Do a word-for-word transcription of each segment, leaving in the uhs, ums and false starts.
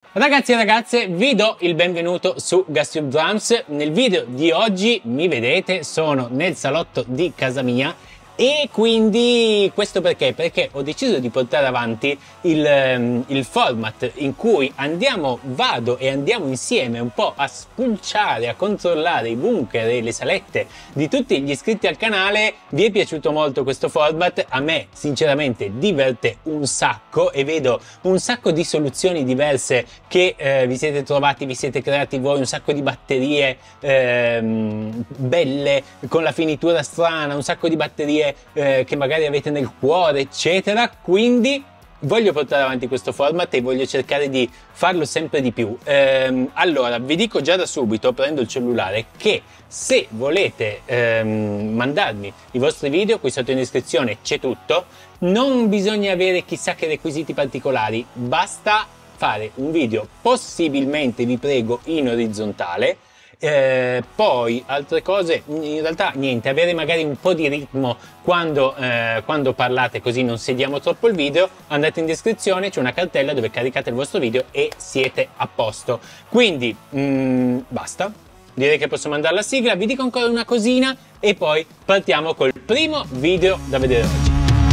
Ragazzi e ragazze, vi do il benvenuto su GasTube Drums. Nel video di oggi mi vedete, sono nel salotto di casa mia e quindi questo perché? Perché ho deciso di portare avanti il, il format in cui andiamo, vado e andiamo insieme un po' a spulciare, a controllare i bunker e le salette di tutti gli iscritti al canale. Vi è piaciuto molto questo format? A me sinceramente diverte un sacco e vedo un sacco di soluzioni diverse che eh, vi siete trovati, vi siete creati voi, un sacco di batterie ehm, belle con la finitura strana, un sacco di batterie Eh, che magari avete nel cuore, eccetera. Quindi voglio portare avanti questo format e voglio cercare di farlo sempre di più. Ehm, allora, vi dico già da subito, prendo il cellulare, che se volete ehm, mandarmi i vostri video, qui sotto in descrizione c'è tutto. Non bisogna avere chissà che requisiti particolari, basta fare un video, possibilmente vi prego in orizzontale. Eh, poi altre cose, in realtà niente, avere magari un po' di ritmo quando, eh, quando parlate, così non sediamo troppo il video. Andate in descrizione, c'è una cartella dove caricate il vostro video e siete a posto. Quindi mh, basta, direi che posso mandare la sigla. Vi dico ancora una cosina e poi partiamo col primo video da vedere oggi.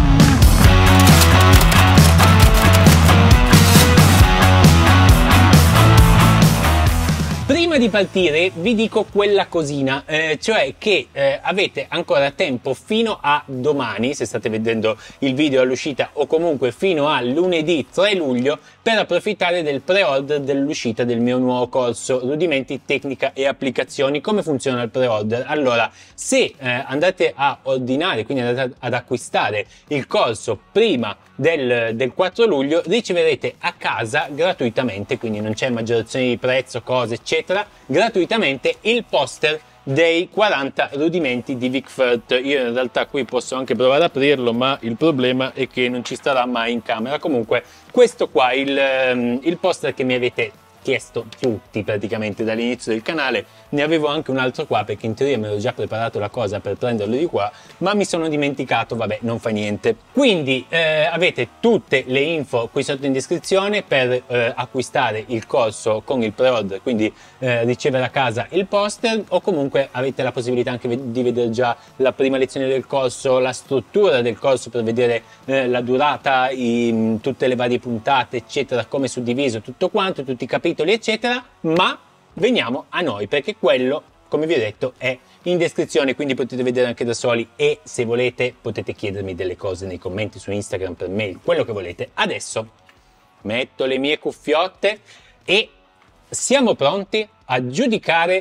Prima di partire vi dico quella cosina, eh, cioè che eh, avete ancora tempo fino a domani, se state vedendo il video all'uscita, o comunque fino a lunedì tre luglio, per approfittare del pre-order dell'uscita del mio nuovo corso Rudimenti, Tecnica e Applicazioni. Come funziona il pre-order? Allora, se eh, andate a ordinare, quindi andate ad acquistare il corso prima del, del quattro luglio, riceverete a casa gratuitamente, quindi non c'è maggiorazione di prezzo, cose eccetera, gratuitamente il poster dei quaranta rudimenti di Vic Firth. Io in realtà qui posso anche provare ad aprirlo, ma il problema è che non ci starà mai in camera. Comunque questo qua, il, il poster che mi avete chiesto tutti praticamente dall'inizio del canale. Ne avevo anche un altro qua perché in teoria me l'ho già preparato la cosa per prenderlo di qua, ma mi sono dimenticato, vabbè, non fa niente. Quindi eh, avete tutte le info qui sotto in descrizione per eh, acquistare il corso con il pre-order, quindi eh, ricevere a casa il poster, o comunque avete la possibilità anche di vedere già la prima lezione del corso, la struttura del corso per vedere eh, la durata, i, tutte le varie puntate eccetera, come suddiviso tutto quanto, tutti i capitoli eccetera. Ma veniamo a noi, perché quello, come vi ho detto, è in descrizione, quindi potete vedere anche da soli, e se volete potete chiedermi delle cose nei commenti su Instagram, per mail, quello che volete. Adesso metto le mie cuffiotte e siamo pronti a giudicare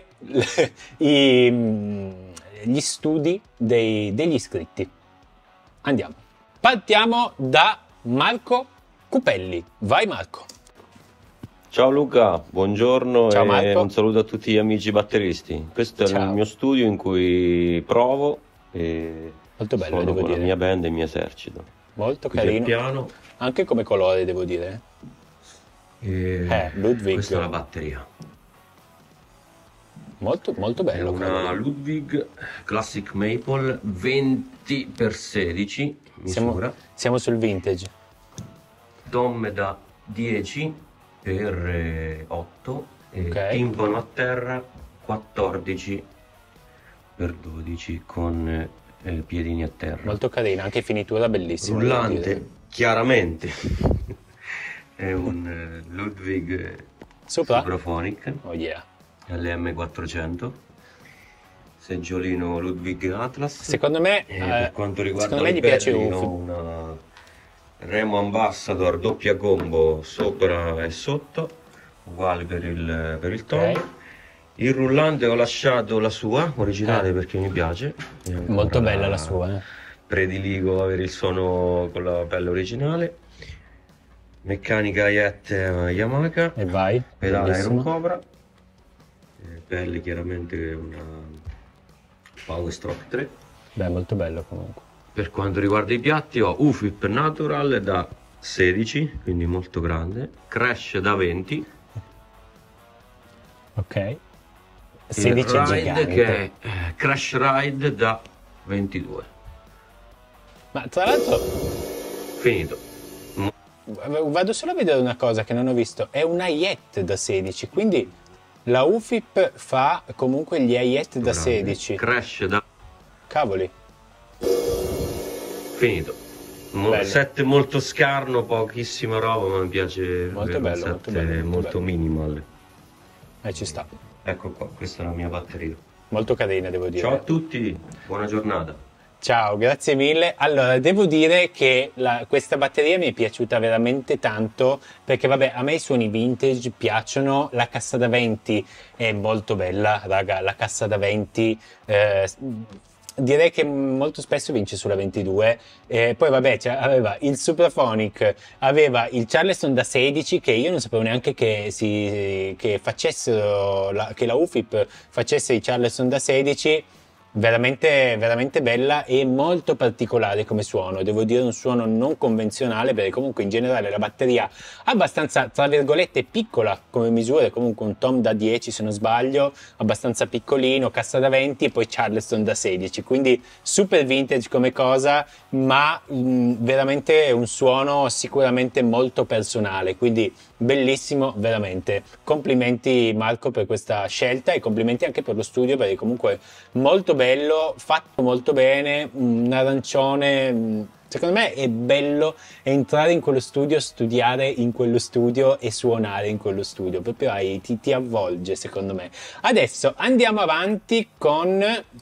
i, gli studi dei, degli iscritti. Andiamo. Partiamo da Marco Cupelli. Vai Marco. Ciao Luca, buongiorno. Ciao e Marco. un saluto a tutti gli amici batteristi. Questo è Ciao. il mio studio in cui provo e Molto bello, suono devo con dire. la mia band e il mio esercito. Molto Qui c'è il carino. piano Anche come colore, devo dire. e Eh, Ludwig. questa è la batteria. Molto, molto È bello. una cavolo. Ludwig Classic Maple venti per sedici Siamo, misura, siamo sul vintage. tom da dieci per otto e Ok. timpano a terra quattordici per dodici con eh, piedini a terra. Molto carina, anche finitura bellissima. devo dire. Rullante, chiaramente è un eh, Ludwig Supra? Supraphonic Oh yeah. L M quattrocento, seggiolino Ludwig Atlas. Secondo me, E eh, per quanto riguarda secondo me il gli piace berlino, un... una Remo Ambassador doppia combo sopra e sotto, uguale per il, per il tom. Ok. Il rullante ho lasciato la sua originale Eh. perché mi piace. E ancora Molto bella la sua. Eh. Prediligo avere il suono con la pelle originale. Meccanica Yet Yamaha, E vai. pedale Iron Bellissimo. Cobra, eh, pelle chiaramente una Power Stroke tre. Beh, molto bello comunque. Per quanto riguarda i piatti ho U F I P Natural da sedici, quindi molto grande, Crash da venti, Ok. sedici il è Ride gigante. che è eh, Crash Ride da ventidue. Ma tra l'altro, Finito. vado solo a vedere una cosa che non ho visto, è un I E T da sedici, quindi la U F I P fa comunque gli I E T da sedici. Crash da... Cavoli. Finito. Mo- set molto scarno, pochissima roba, ma mi piace molto bello, set molto bello, molto, molto bello. minimal. Eh, ci sta. Ecco qua, questa è la mia batteria. Molto carina, devo dire. Ciao a tutti, buona giornata. Ciao, grazie mille. Allora, devo dire che la, questa batteria mi è piaciuta veramente tanto, perché vabbè, a me i suoni vintage piacciono, la cassa da venti è molto bella, raga, la cassa da venti... Eh, direi che molto spesso vince sulla ventidue, eh, poi vabbè, cioè, aveva il Supraphonic, aveva il Charleston da sedici, che io non sapevo neanche che, si, che facessero, la, che la U F I P facesse i Charleston da sedici. Veramente, veramente bella e molto particolare come suono, devo dire un suono non convenzionale, perché comunque in generale la batteria abbastanza, tra virgolette, piccola come misure, comunque un tom da dieci se non sbaglio, abbastanza piccolino, cassa da venti e poi Charleston da sedici, quindi super vintage come cosa, ma mh, veramente un suono sicuramente molto personale, quindi bellissimo veramente. Complimenti Marco per questa scelta e complimenti anche per lo studio, perché comunque molto bello, fatto molto bene, un arancione. Secondo me è bello entrare in quello studio, studiare in quello studio e suonare in quello studio, proprio hai, ti, ti avvolge secondo me. Adesso andiamo avanti con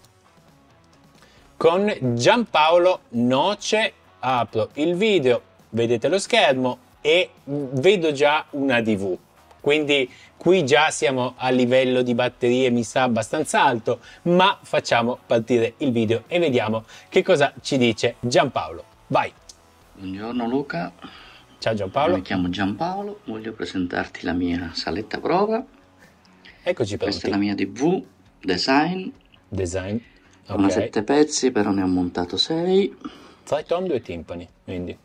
con Giampaolo Noce. Apro il video, vedete lo schermo e vedo già una D V, quindi qui già siamo a livello di batterie mi sa abbastanza alto, ma facciamo partire il video e vediamo che cosa ci dice Giampaolo. Vai. Buongiorno Luca. Ciao Giampaolo. Mi chiamo Giampaolo, voglio presentarti la mia saletta prova. Eccoci pronti. Questa è la mia D V Design. Design. Okay. Una sette pezzi, però ne ho montato sei. Tre tom, due timpani, quindi.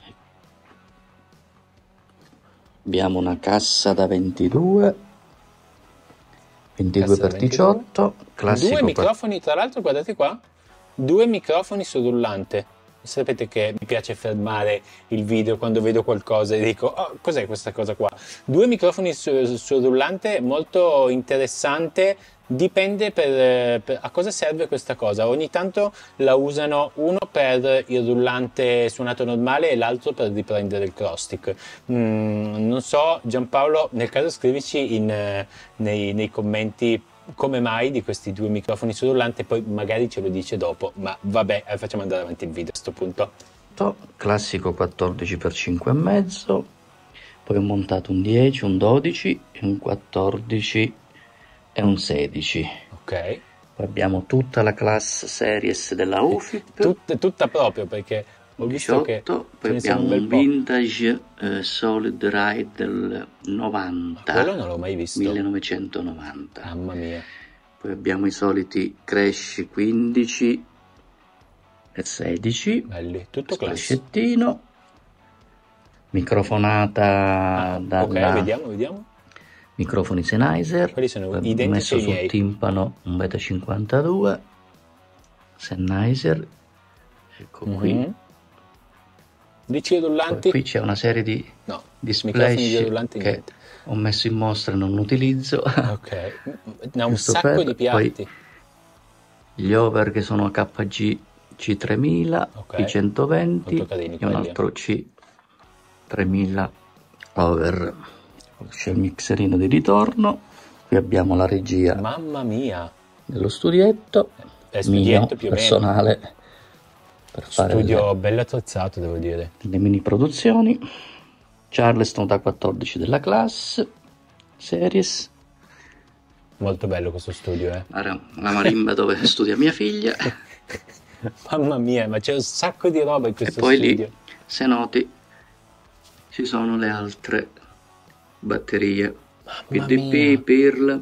Abbiamo una cassa da ventidue, ventidue per diciotto, classico. Due microfoni, tra l'altro, guardate qua, due microfoni sul rullante. Sapete che mi piace fermare il video quando vedo qualcosa e dico, oh, cos'è questa cosa qua? Due microfoni sul, sul rullante, molto interessante. Dipende per, per a cosa serve questa cosa. Ogni tanto la usano uno per il rullante suonato normale e l'altro per riprendere il crosstick. Mm, non so, Giampaolo, nel caso scrivici in, nei, nei commenti come mai di questi due microfoni sul rullante, poi magari ce lo dice dopo, ma vabbè, facciamo andare avanti il video a questo punto. Classico quattordici per cinque e mezzo, poi ho montato un dieci, un dodici e un quattordici e un sedici. Ok. Poi abbiamo tutta la class series della U F I P. Tut, tutta proprio, perché ho visto diciotto, che poi abbiamo un, un vintage eh, Solid Ride del novanta. Ma quello non l'ho mai visto. millenovecentonovanta. Mamma mia. Poi abbiamo i soliti Crash quindici e sedici. Belli, tutto clascettino. Microfonata ah, dalla... Ok, vediamo, vediamo. Microfoni Sennheiser. Quelli sono Ho identici messo ai sul miei. timpano un Beta cinquantadue Sennheiser. Ecco Mm-hmm. qui. Dici rullanti? Poi qui c'è una serie di, no, di splash di rullanti, che niente. Ho messo in mostra e non utilizzo. Ok, ne ha un sacco per, di piatti. Poi gli over che sono K G C tremila, okay. P centoventi carini, e un altro C tremila over. C'è il mixerino di ritorno. Qui abbiamo la regia. Mamma mia! Dello studietto. È studietto mio, più o personale. Meno. Per fare studio le, bello attrezzato, devo dire. Le mini produzioni. Charleston da quattordici della class series. Molto bello questo studio, eh. La marimba dove studia mia figlia. Mamma mia, ma c'è un sacco di roba in questo e poi studio. Lì, se noti, ci sono le altre batterie. P D P, Pearl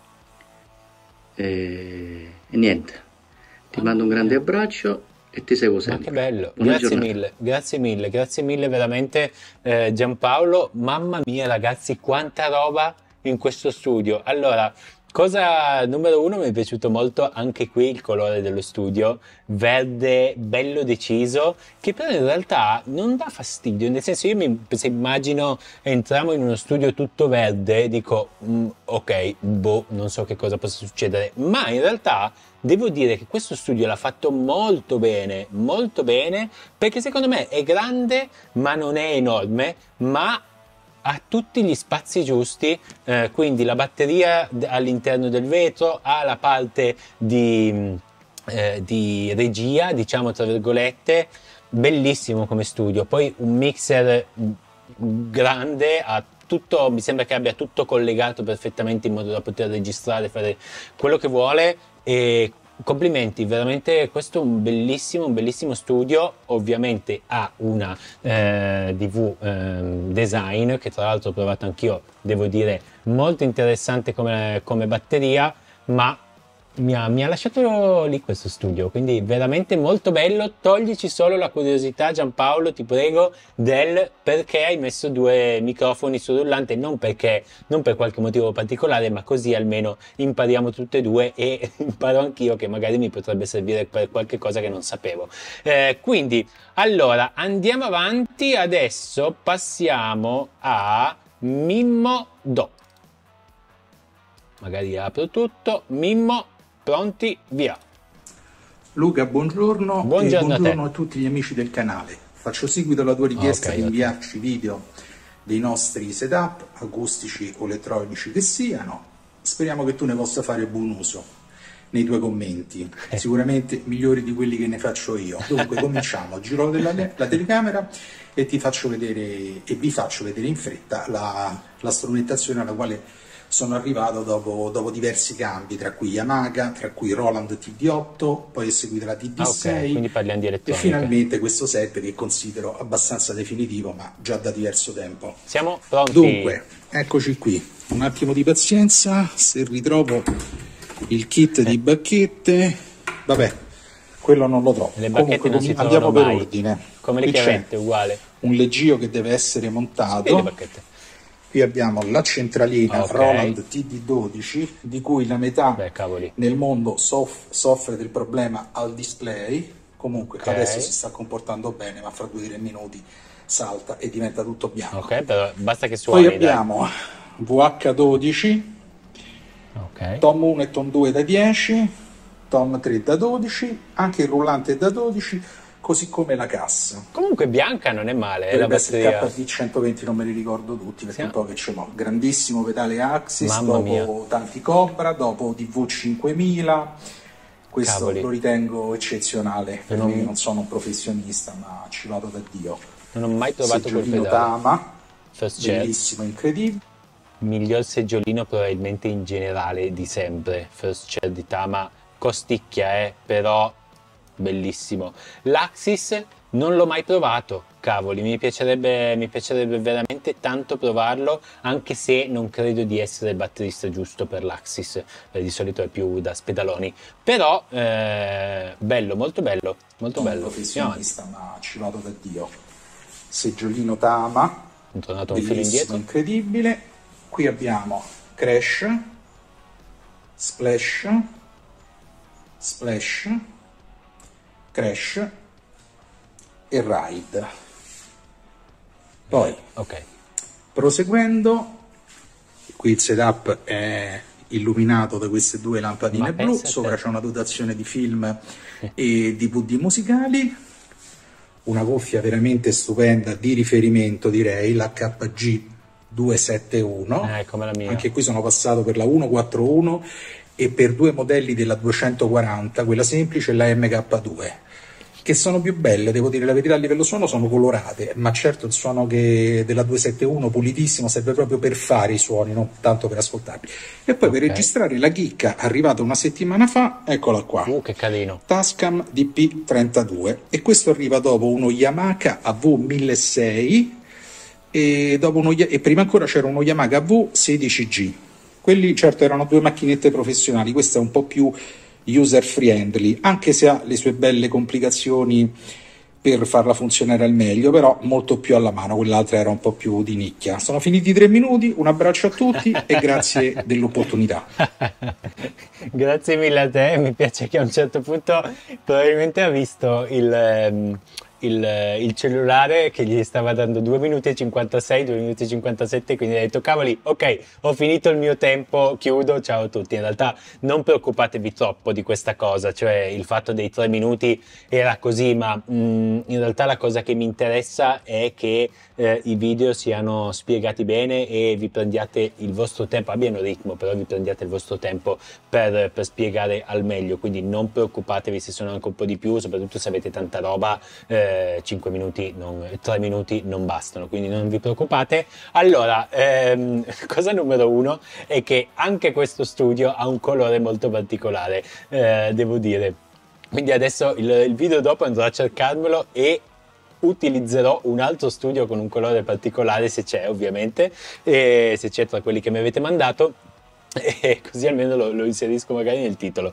e, e niente. Ti Mamma mando un grande mia. abbraccio e ti seguo sempre. Ma che bello, Buona grazie giornata. mille, grazie mille, grazie mille veramente eh, Giampaolo. Mamma mia ragazzi, quanta roba in questo studio. Allora, Cosa numero uno, mi è piaciuto molto anche qui il colore dello studio, verde bello deciso, che però in realtà non dà fastidio, nel senso io mi, se immagino entriamo in uno studio tutto verde, dico mm, ok, boh, non so che cosa possa succedere, ma in realtà devo dire che questo studio l'ha fatto molto bene, molto bene, perché secondo me è grande ma non è enorme, ma ha tutti gli spazi giusti, eh, quindi la batteria all'interno del vetro, ha la parte di, eh, di regia, diciamo tra virgolette, bellissimo come studio. Poi un mixer grande, ha tutto, mi sembra che abbia tutto collegato perfettamente in modo da poter registrare, fare quello che vuole, e complimenti, veramente questo è un bellissimo, un bellissimo studio. Ovviamente ha una eh, D V eh, design che tra l'altro ho provato anch'io, devo dire molto interessante come, come batteria, ma mi ha, mi ha lasciato lì questo studio, quindi veramente molto bello. Toglici solo la curiosità, Giampaolo, ti prego, del perché hai messo due microfoni sul rullante, non perché, non per qualche motivo particolare, ma così almeno impariamo tutte e due e imparo anch'io che magari mi potrebbe servire per qualche cosa che non sapevo. Eh, quindi, allora, andiamo avanti, adesso passiamo a Mimmo Do. Magari apro tutto, Mimmo, pronti, via. Luca, buongiorno, buongiorno, e buongiorno a, a tutti gli amici del canale. Faccio seguito alla tua richiesta okay, di inviarci okay. video dei nostri setup, acustici o elettronici che siano. Speriamo che tu ne possa fare buon uso nei tuoi commenti, eh. sicuramente migliori di quelli che ne faccio io. Dunque cominciamo, giro della, la telecamera e ti faccio vedere, e vi faccio vedere in fretta la, la strumentazione alla quale sono arrivato dopo, dopo diversi cambi, tra cui Yamaha, tra cui Roland T D otto, poi è seguita la T D sei, ah, okay. Quindi parliamo di e finalmente questo set che considero abbastanza definitivo, ma già da diverso tempo. Siamo pronti. Dunque, eccoci qui, un attimo di pazienza, se ritrovo il kit di bacchette, vabbè, quello non lo trovo. Le bacchette comunque non si andiamo per mai. ordine. Come le chiavette, uguale. Un leggio che deve essere montato. Sì, le bacchette. Qui abbiamo la centralina okay. Roland T D dodici, di cui la metà Beh, nel mondo soff soffre del problema al display. Comunque okay. adesso si sta comportando bene, ma fra due o tre minuti salta e diventa tutto bianco. Ok, però basta che suoni. Poi abbiamo dai. V H dodici, okay. Tom uno e Tom due da dieci, Tom tre da dodici, anche il rullante è da dodici, così come la cassa. Comunque bianca non è male, eh, la batteria. K D centoventi non me li ricordo tutti, perché sì. un po' che ce l'ho. Grandissimo pedale Axis, Mamma dopo mia. tanti Cobra, dopo D V cinquemila. Questo Cavoli. lo ritengo eccezionale, per non... me non sono un professionista, ma ci vado da Dio. Non ho mai provato quel pedale. Tama, First bellissimo, chair. incredibile. Miglior seggiolino probabilmente in generale di sempre, First Chair di Tama, costicchia eh, però bellissimo. L'Axis non l'ho mai provato, cavoli, mi piacerebbe, mi piacerebbe veramente tanto provarlo, anche se non credo di essere il batterista giusto per l'Axis, di solito è più da spedaloni, però eh, bello, molto bello, molto non bello. Professionista, ma ci vado da Dio. Seggiolino Tama, ho tornato un filo indietro, incredibile. Qui abbiamo Crash, Splash, Splash, Crash e Ride. Poi, okay. proseguendo, qui il setup è illuminato da queste due lampadine Ma blu, sopra c'è una dotazione di film e D V D musicali, una cuffia veramente stupenda di riferimento, direi, la K G duecentosettantuno, eh, come la mia. Anche qui sono passato per la centoquarantuno e per due modelli della duecentoquaranta, quella semplice e la M K due, che sono più belle, devo dire la verità, a livello suono sono colorate, ma certo il suono che della duecentosettantuno pulitissimo serve proprio per fare i suoni, non tanto per ascoltarli. E poi okay. per registrare la chicca arrivata una settimana fa, eccola qua, uh, che carino, Tascam D P trentadue, e questo arriva dopo uno Yamaha A V milleseicento e, dopo uno, e prima ancora c'era uno Yamaha A V sedici G. Quelli certo erano due macchinette professionali, questa è un po' più user friendly, anche se ha le sue belle complicazioni per farla funzionare al meglio, però molto più alla mano, quell'altra era un po' più di nicchia. Sono finiti i tre minuti, un abbraccio a tutti e grazie dell'opportunità. Grazie mille a te, mi piace che a un certo punto probabilmente ha visto il... Um... Il, il cellulare che gli stava dando due minuti e cinquantasei, due minuti e cinquantasette, quindi ha detto cavoli, ok, ho finito il mio tempo, chiudo, ciao a tutti. In realtà non preoccupatevi troppo di questa cosa, cioè il fatto dei tre minuti era così, ma mh, in realtà la cosa che mi interessa è che eh, i video siano spiegati bene e vi prendiate il vostro tempo, abbiano ritmo, però vi prendiate il vostro tempo per, per spiegare al meglio, quindi non preoccupatevi se sono anche un po' di più, soprattutto se avete tanta roba. eh, cinque minuti, non, tre minuti non bastano, quindi non vi preoccupate. Allora, ehm, cosa numero uno è che anche questo studio ha un colore molto particolare, eh, devo dire. Quindi adesso il, il video dopo andrò a cercarmelo e utilizzerò un altro studio con un colore particolare, se c'è ovviamente, e se c'è tra quelli che mi avete mandato. E così almeno lo, lo inserisco magari nel titolo.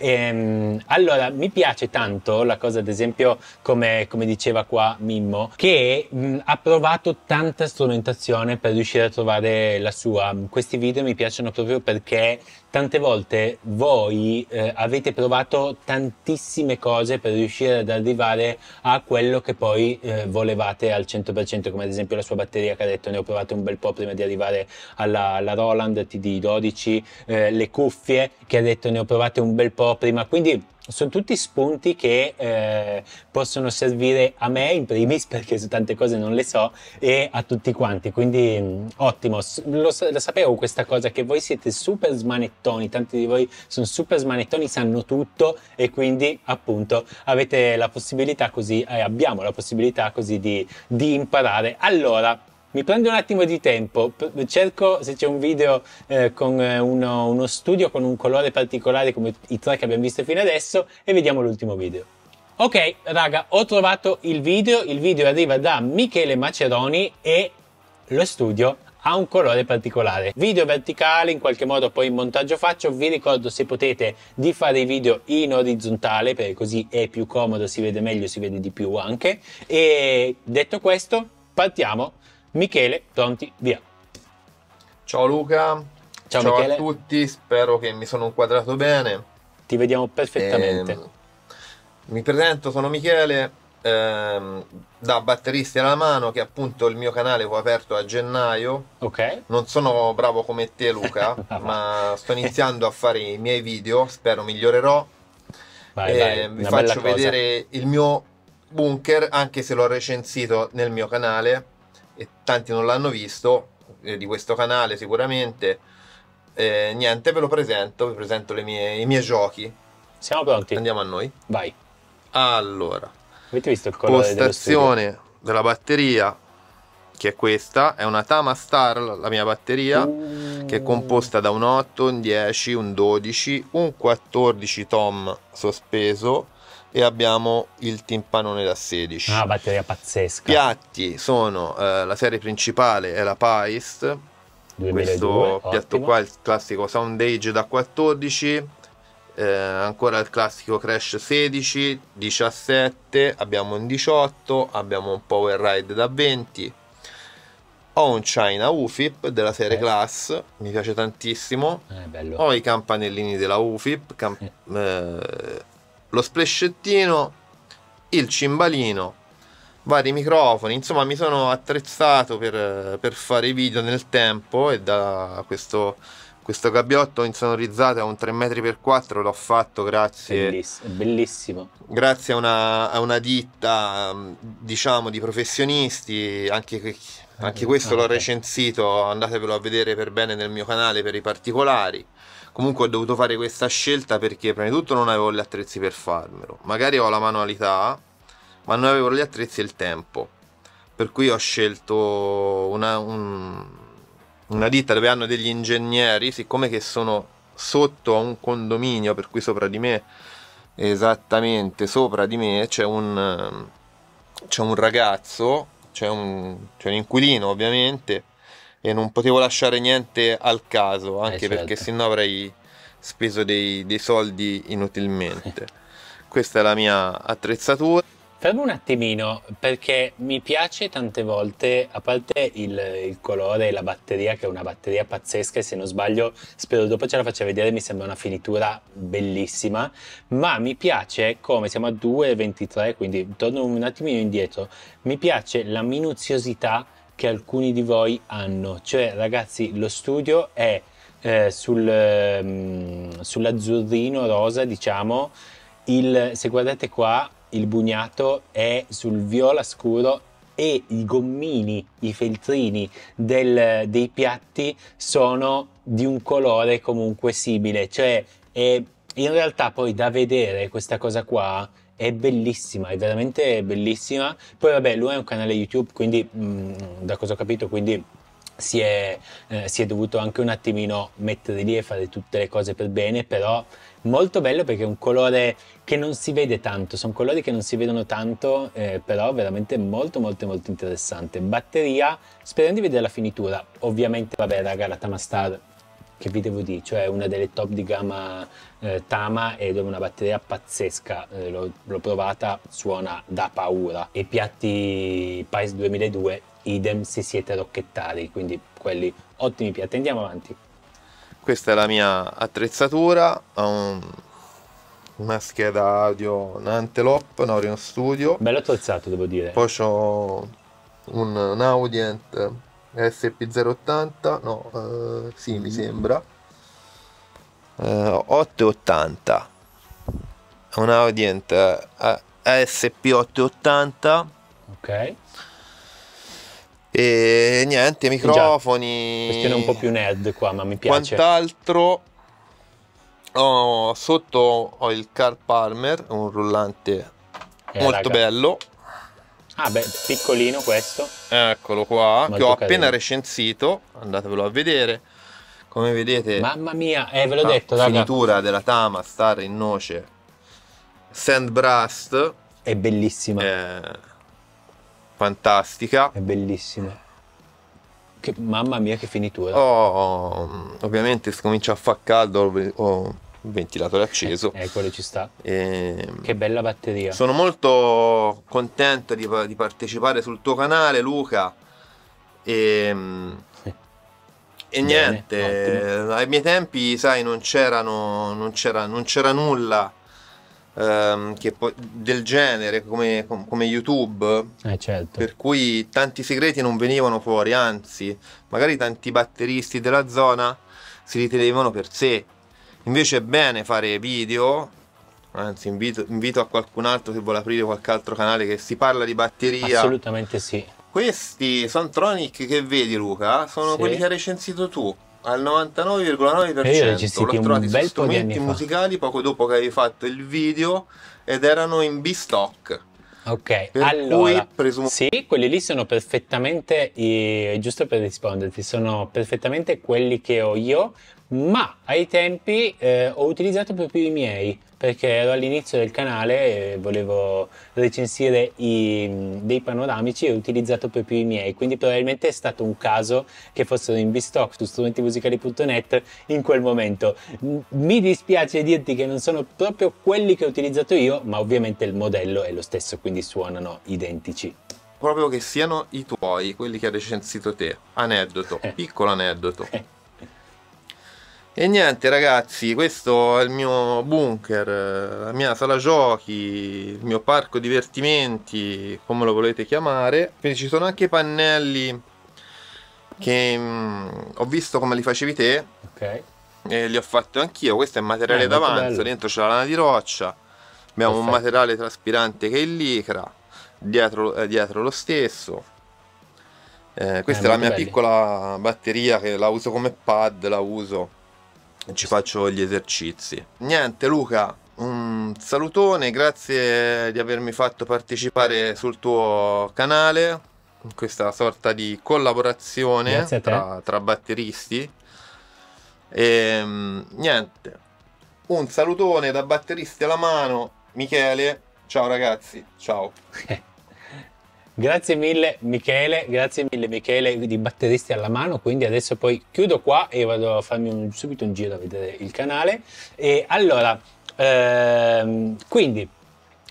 Ehm, allora, mi piace tanto la cosa, ad esempio, come, come diceva qua Mimmo, che mh, ha provato tanta strumentazione per riuscire a trovare la sua. Questi video mi piacciono proprio perché tante volte voi eh, avete provato tantissime cose per riuscire ad arrivare a quello che poi eh, volevate al cento per cento, come ad esempio la sua batteria, che ha detto ne ho provate un bel po' prima di arrivare alla, alla Roland T D dodici, eh, le cuffie, che ha detto ne ho provate un bel po' prima, quindi sono tutti spunti che eh, possono servire a me in primis, perché su tante cose non le so, e a tutti quanti, quindi mh, ottimo. Lo, lo sapevo questa cosa, che voi siete super smanettoni, tanti di voi sono super smanettoni, sanno tutto, e quindi appunto avete la possibilità così, eh, abbiamo la possibilità così di, di imparare. Allora, mi prendo un attimo di tempo, cerco se c'è un video eh, con uno, uno studio con un colore particolare come i tre che abbiamo visto fino adesso, e vediamo l'ultimo video. Ok raga, ho trovato il video, il video arriva da Michele Maceroni e lo studio ha un colore particolare. Video verticale, in qualche modo poi in montaggio faccio, vi ricordo, se potete, di fare i video in orizzontale, perché così è più comodo, si vede meglio, si vede di più anche. E detto questo, partiamo. Michele, pronti, via. Ciao Luca, ciao, ciao Michele. A tutti, spero che mi sono inquadrato bene. Ti vediamo perfettamente. Eh, mi presento, sono Michele, ehm, da Batteristi alla Mano, che appunto il mio canale fu aperto a gennaio. Ok. Non sono bravo come te Luca, ma sto iniziando a fare i miei video, spero migliorerò. Vai, eh, vai, vi faccio vedere il mio bunker, anche se l'ho recensito nel mio canale e tanti non l'hanno visto, eh, di questo canale sicuramente. Eh, niente, ve lo presento, vi presento le mie, i miei giochi. Siamo pronti? Andiamo a noi. Vai. Allora, avete visto il colore postazione della batteria, che è questa, è una Tama Star, la mia batteria, uh. che è composta da un otto, un dieci, un dodici, un quattordici tom sospeso, e abbiamo il timpanone da sedici. Ah, batteria pazzesca. Piatti sono, eh, la serie principale è la Paist, questo piatto ottimo. Qua è il classico Soundage da quattordici, eh, ancora il classico Crash sedici, diciassette, abbiamo un diciotto, abbiamo un Power Ride da venti, ho un China U F I P della serie eh. Class, mi piace tantissimo, eh, bello. Ho i campanellini della U F I P, camp eh. Eh, lo splascettino, il cimbalino, vari microfoni, insomma mi sono attrezzato per, per fare i video nel tempo, e da questo, questo gabbiotto insonorizzato a un tre metri per quattro l'ho fatto grazie, bellissimo, bellissimo. grazie a una, a una ditta, diciamo, di professionisti, anche, anche questo ah, l'ho okay. recensito, andatevelo a vedere per bene nel mio canale per i particolari. Comunque ho dovuto fare questa scelta perché prima di tutto non avevo gli attrezzi per farmelo, magari ho la manualità, ma non avevo gli attrezzi e il tempo, per cui ho scelto una, un, una ditta dove hanno degli ingegneri, siccome che sono sotto a un condominio, per cui sopra di me, esattamente sopra di me, c'è un, c'è un ragazzo, c'è un, c'è un inquilino ovviamente, e non potevo lasciare niente al caso, anche eh, certo. perché sennò avrei speso dei, dei soldi inutilmente. Questa è la mia attrezzatura. Fermo un attimino, perché mi piace tante volte, a parte il, il colore e la batteria, che è una batteria pazzesca, e se non sbaglio, spero dopo ce la faccia vedere, mi sembra una finitura bellissima, ma mi piace come siamo a due e ventitré, quindi torno un attimino indietro, mi piace la minuziosità che alcuni di voi hanno, cioè ragazzi, lo studio è eh, sul, um, sull'azzurrino rosa, diciamo, il, se guardate qua, il bugnato è sul viola scuro e i gommini, i feltrini del, dei piatti sono di un colore comunque simile, cioè è, in realtà poi da vedere questa cosa qua è bellissima, è veramente bellissima. Poi vabbè, lui è un canale YouTube, quindi mh, da cosa ho capito, quindi si è, eh, si è dovuto anche un attimino mettere lì e fare tutte le cose per bene, però molto bello perché è un colore che non si vede tanto, sono colori che non si vedono tanto, eh, però veramente molto molto molto interessante. Batteria, speriamo di vedere la finitura, ovviamente vabbè raga, la Tama Star, che vi devo dire, cioè una delle top di gamma eh, Tama, ed è una batteria pazzesca, eh, l'ho, l'ho provata, suona da paura. E piatti Pies duemiladue, idem se siete rocchettari, quindi quelli ottimi piatti. Andiamo avanti. Questa è la mia attrezzatura, ho un, una scheda audio, un Antelope, un Orion Studio. Bello attrezzato, devo dire. Poi ho un, un Audient S P zero ottanta, no, eh, sì, mi sembra, eh, ottocentottanta, un Audient eh, A S P ottocentottanta. Ok. E niente, microfoni. Questione un po' più nerd qua, ma mi piace. Quant'altro, oh, sotto ho il Carl Palmer, un rullante eh, molto raga. bello. Ah beh, piccolino questo. Eccolo qua, molto che ho appena carino. recensito, andatevelo a vedere. Come vedete, mamma mia, eh, ve l'ho detto, la raga. finitura della Tama Star in noce Sandblast è bellissima. È fantastica, è bellissima, che, mamma mia che finitura. Oh, ovviamente se comincia a far caldo ho il ventilatore acceso, eh, eh, quello ci sta. E che bella batteria. Sono molto contento di, di partecipare sul tuo canale, Luca, e, e Bene, niente, ottimo. Ai miei tempi sai non c'erano non c'era non c'era nulla Che poi, del genere come, come YouTube, eh certo. per cui tanti segreti non venivano fuori, anzi magari tanti batteristi della zona si ritenevano per sé. Invece è bene fare video, anzi invito, invito a qualcun altro che vuole aprire qualche altro canale che si parla di batteria. Assolutamente sì. Questi Sontronic che vedi, Luca, sono sì. quelli che hai recensito tu al novantanove virgola nove per cento. L'ho trovati su strumenti musicali poco dopo che avevi fatto il video ed erano in B-Stock. Ok, per allora, cui presumo... sì, quelli lì sono perfettamente, eh, giusto per risponderti, sono perfettamente quelli che ho io, ma ai tempi eh, ho utilizzato proprio i miei, perché ero all'inizio del canale e volevo recensire i, dei panoramici e ho utilizzato proprio i miei, quindi probabilmente è stato un caso che fossero in B-Stock su strumentimusicali punto net in quel momento. Mi dispiace dirti che non sono proprio quelli che ho utilizzato io, ma ovviamente il modello è lo stesso, quindi suonano identici. Proprio che siano i tuoi, quelli che hai recensito te. Aneddoto, piccolo aneddoto. E niente ragazzi, questo è il mio bunker, la mia sala giochi, il mio parco divertimenti, come lo volete chiamare. Quindi ci sono anche i pannelli che mh, ho visto come li facevi te, okay. E li ho fatti anch'io. Questo è materiale eh, d'avanzo, dentro c'è la lana di roccia, abbiamo Perfetto. un materiale traspirante che è il licra, dietro, eh, dietro lo stesso. Eh, questa eh, è la mia belli. piccola batteria che la uso come pad, la uso. Ci faccio gli esercizi. Niente Luca, un salutone, grazie di avermi fatto partecipare sul tuo canale in questa sorta di collaborazione tra, tra batteristi. E niente, un salutone da batteristi alla mano, Michele. Ciao ragazzi, ciao. Grazie mille Michele, grazie mille Michele di Batteristi alla mano, quindi adesso poi chiudo qua e vado a farmi un, subito un giro a vedere il canale. E allora, ehm, quindi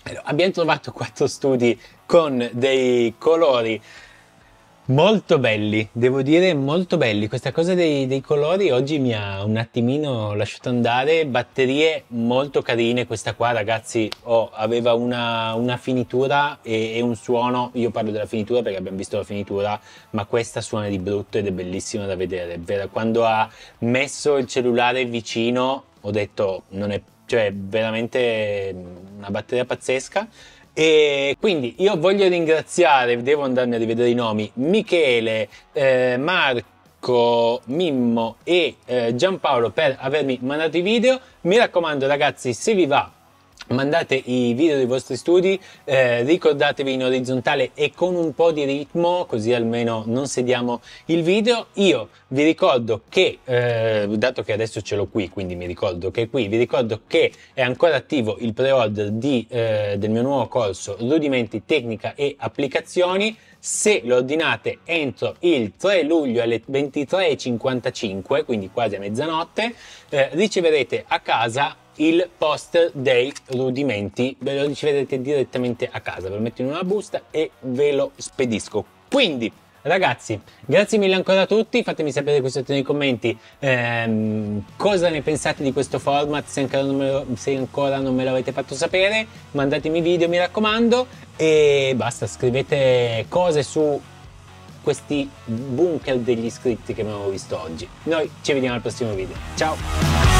Abbiamo trovato quattro studi con dei colori molto belli, devo dire molto belli. Questa cosa dei, dei colori oggi mi ha un attimino lasciato andare. Batterie molto carine, questa qua ragazzi oh, aveva una, una finitura e, e un suono. Io parlo della finitura perché abbiamo visto la finitura, ma questa suona di brutto ed è bellissima da vedere, vera. Quando ha messo il cellulare vicino ho detto non è, cioè veramente una batteria pazzesca. E quindi io voglio ringraziare, devo andarmi a rivedere i nomi, Michele, eh, Marco, Mimmo e eh, Giampaolo per avermi mandato i video. Mi raccomando ragazzi, se vi va mandate i video dei vostri studi, eh, ricordatevi in orizzontale e con un po' di ritmo, così almeno non sediamo il video. Io vi ricordo che, eh, dato che adesso ce l'ho qui, quindi mi ricordo che è qui, vi ricordo che è ancora attivo il pre-order di, eh, del mio nuovo corso Rudimenti, Tecnica e Applicazioni. Se lo ordinate entro il tre luglio alle ventitré e cinquantacinque, quindi quasi a mezzanotte, eh, riceverete a casa il poster dei rudimenti, ve lo riceverete direttamente a casa, ve lo metto in una busta e ve lo spedisco. Quindi ragazzi, grazie mille ancora a tutti, fatemi sapere qui sotto nei commenti ehm, cosa ne pensate di questo format, se ancora, non me lo, se ancora non me l'avete fatto sapere, mandatemi video mi raccomando e basta, scrivete cose su questi bunker degli iscritti che abbiamo visto oggi. Noi ci vediamo al prossimo video, ciao!